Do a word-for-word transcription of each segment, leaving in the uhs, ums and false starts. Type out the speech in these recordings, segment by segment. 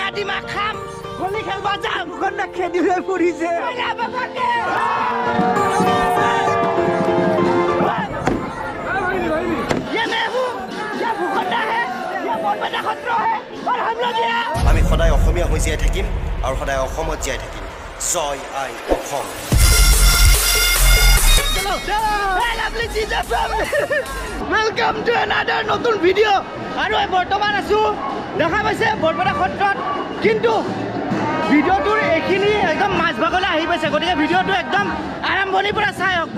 দিমা খাম হোলি খেলবা যাম কোনটা খেদি হৈ পৰিছে আলা বাবাকে ये मैं हूं ये भूखंडा है ये बरपेटा खत्र है और हम लोग ये আমি সদায় অসমীয়া হৈ জীয়াই থাকিম আৰু সদায় অসমত জীয়াই থাকিম জয় আই অসম চলো চলো হে লাভলি চিজা ফ্যামিলি ওয়েলকাম টু অ্যানাদার নতুন ভিডিও আৰু এই বৰ্তমান আছো দেখা পাইছে বৰপেটা ক্ষেত্ৰত কিন্তু ভিডিওটোৰ এখিনি একদম মাছ ভাগলৈ আহি পাইছে গতিকে ভিডিওটো একদম আৰম্ভণিৰ পৰা চাই হওক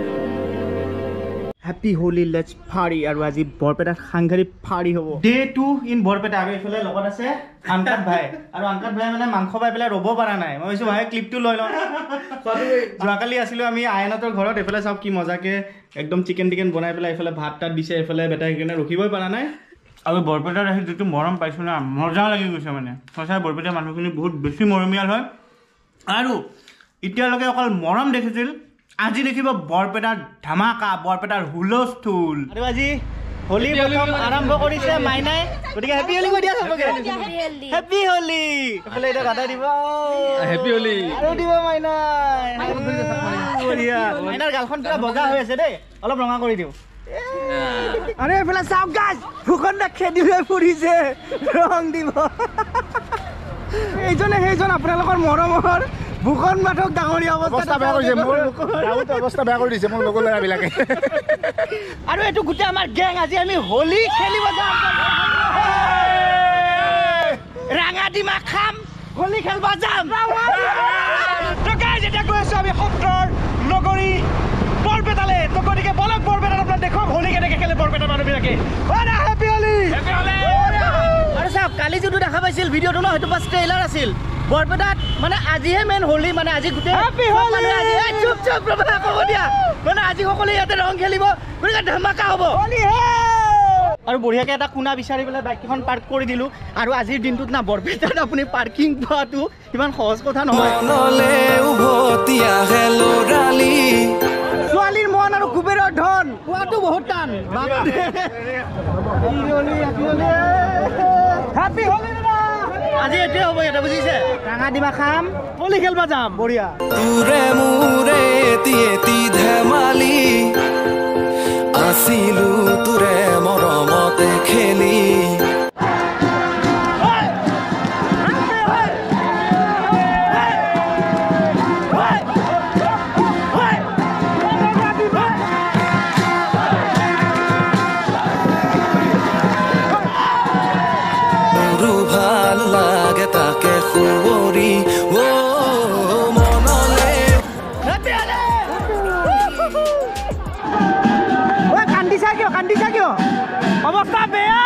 Happy Holi let's party আৰু আজি বৰপেটাত সাংঘাতিক পাৰ্টি হ'ব ডে টু ইন বৰপেটা আৰু ইফালে লগত আছে আনকাত ভাই আৰু আনকাত ভাই মানে মাংস পাই পেলাই ৰ'ব পৰা নাই মই কৈছো ভাই ক্লিপটো লৈ লওঁ যোৱাকালি আছিলো আমি আয়নতৰ ঘৰত এফালে চাওক কি মজাকে একদম চিকেন টিকেন বনাই পেলাই এফালে ভাত তাত দিছে এফালে বেটা সেইকাৰণে ৰখিবই পৰা নাই আৰু বৰপেটাত আহি যিটো মৰম পাইছো না মজা লাগি গৈছে মানে সঁচাই বৰপেটা মানুহখিনি বহুত বেছি মৰমীয়াল হয় আৰু এতিয়ালৈকে অকল মৰম দেখিছিল আজি দেখিব বৰপেটাৰ ধামাকা বৰপেটাৰ হুলস্থুল আৰু আজি হোলি প্ৰথম আৰম্ভ কৰিছে মাইনাই গতিকে হেপি হোলি কৈ দিয়া সবকে হেপি হোলি এফালে এটা গাটা দিব হেপি হোলি আৰু দিব মাইনাই বঢ়িয়া মাইনাৰ গালখন পুৰা বগা হৈ আছে দেই অলপ ৰঙা কৰি দিও আৰে এফালে চাওক গাইজ ভূখণ্ডা খেদি হৈ ফুৰিছে ৰং দিব এইজনে সেইজন আপোনালোকৰ মৰমৰ ভূখন মাঠক ডাঙৰীয়া অৱস্থা বেয়া কৰিছে মোৰ বহুত অৱস্থা বেয়া কৰি দিছে মোৰ লগৰ ল'ৰাবিলাকে আৰু এইটো গোটেই আমাৰ গেং আজি আমি হোলি খেলিব যাম ৰাঙা ডিমা খাম হোলি খেলবা যাম তো গাইজ এতিয়া গৈ আছো আমি সত্ৰৰ নগৰী বৰপেটালে তো গতিকে বলক বৰপেটাত আপোনাক দেখুৱাম হোলি কেনেকৈ খেলে বৰপেটাৰ মানুহবিলাকে হেপি হোলি আৰু চাওক কালি যিটো দেখা পাইছিল ভিডিঅ'টো ন সেইটো বাছ ট্ৰেইলাৰ আছিল বৰপেটাত মানে আজিহে মেইন হোলি মানে আজি গোটেই হেপি হোলি চুপ চুপ ৰবা ক'ব দিয়া মানে আজি সকলোৱে ইয়াতে ৰং খেলিব গতিকে ধামাকা হ'ব হোলি হে আৰু বঢ়িয়াকৈ এটা কোণা বিচাৰি পেলাই বাইকখন পাৰ্ক কৰি দিলোঁ আৰু আজিৰ দিনটোত না বৰপেটাত আপুনি পাৰ্কিং পোৱাটো ইমান সহজ কথা নহয় ছোৱালীৰ মন আৰু কুবেৰৰ ধন পোৱাটো বহুত টান হেপি হোলি আজি এতে হ'ব এটা বুজিছে ৰাঙা ডিমা খাম হোলি খেলবা যাম বঢ়িয়া তুৰে মুৰে এতি ধেমালি আছিলো তুৰে মৰমতে খেলি অৱস্থা বেয়া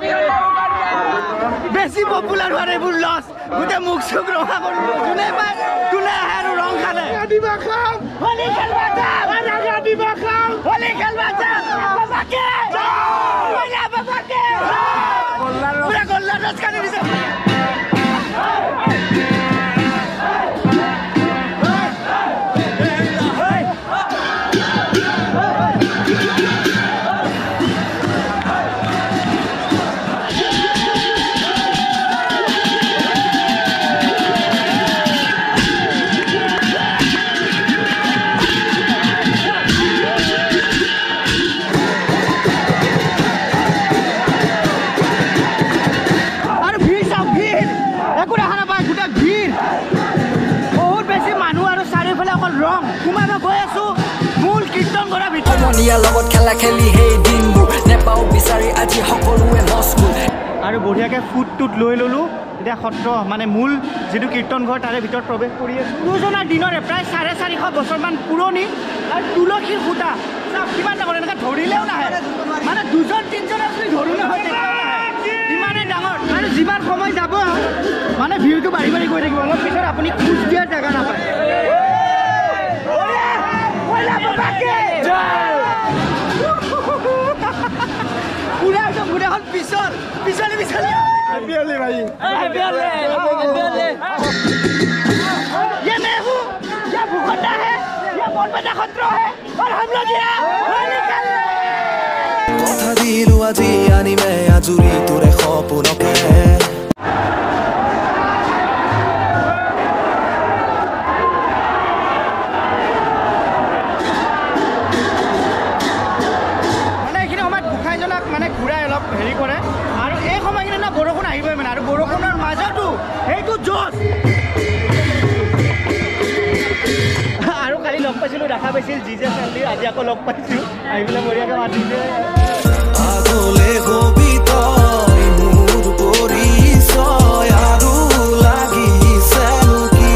বেছি পপুলাৰ হোৱাৰ এইবোৰ লছ গোটেই মুখ চুখ ৰঙা কৰি যোনে পায় তোলে আহে আৰু ৰং খালে দিবা খাম হোলি খেলবা যাম দিবা খাম হোলি খেলবা যাম বাবাকে বাবাকে পুৰা গল্লাৰ ৰস কাটি দিছে লগত খেলা খেলি সেই দিনবোৰ নেপাও বিচাৰি আজি সকলোৱে লস্কুল আৰু বঢ়িয়াকৈ ফুটটোত লৈ ল'লোঁ এতিয়া সত্ৰ মানে মূল যিটো কীৰ্তন ঘৰ তাৰে ভিতৰত প্ৰৱেশ কৰি আছোঁ গুৰুজনাৰ দিনৰে প্ৰায় চাৰে চাৰিশ বছৰমান পুৰণি আৰু তুলসীৰ সূতা চাওক কিমান ডাঙৰ এনেকৈ ধৰিলেও নাহে মানে দুজন তিনিজন আপুনি ধৰো নহয় ইমানেই ডাঙৰ আৰু যিমান সময় যাব মানে ভিউটো বাঢ়ি বাঢ়ি গৈ থাকিব অলপ পিছত আপুনি খোজ দিয়াৰ জেগা নাপায় পুৰা একদম গোটেইখন পিছল পিছলি পিছলি হেপি হোলি ভাই হেপি হোলি ये मैं हूं ये भूखंडा है ये बरपेटा खत्र है और हम लोग ये होली खेलने কথা দিলো আজি আনিমে আজুৰি তোৰে সপোনকে মাজতো সেইটো জোচ আৰু কালি লগ পাইছিলোঁ দেখা পাইছিল জি জে চান্দি আজি আকৌ লগ পাইছোঁ আহি পেলাই বঢ়িয়াকৈ মাতিছে আগলে হবি তই মোৰ পৰিচয় আৰু লাগিছে কি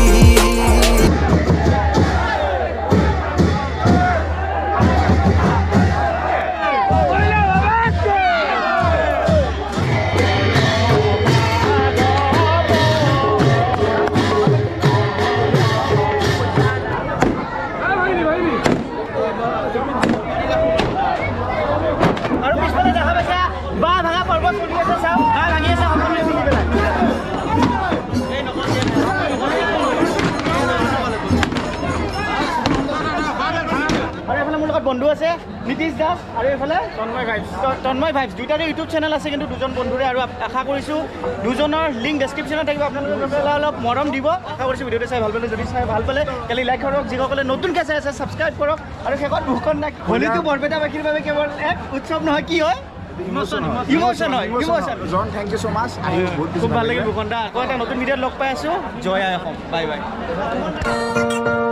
বন্ধু আছে নীতিশ দাস আৰু এইফালে তন্ময় ভাইবছ তন্ময় ভাইবছ দুইটাৰে ইউটিউব চেনেল আছে কিন্তু দুজন বন্ধুৰে আৰু আশা কৰিছোঁ দুজনৰ লিংক ডেছক্ৰিপশ্যনত থাকিব আপোনালোকে অলপ মৰম দিব আশা কৰিছোঁ ভিডিঅ'টো চাই ভাল পালে যদি চাই ভাল পালে কালি লাইক কৰক যিসকলে নতুনকৈ চাই আছে ছাবস্ক্ৰাইব কৰক আৰু শেষত দুখন নাই হোলীটো বৰপেটাবাসীৰ বাবে কেৱল এক উৎসৱ নহয় কি হয় ইমোশ্যন ইমোশ্যন হয় ইমোশ্যন জন থেংক ইউ ছ' মাছ খুব ভাল লাগিল ভূষণ দা আকৌ এটা নতুন ভিডিঅ'ত লগ পাই আছোঁ জয় আই অসম বাই বাই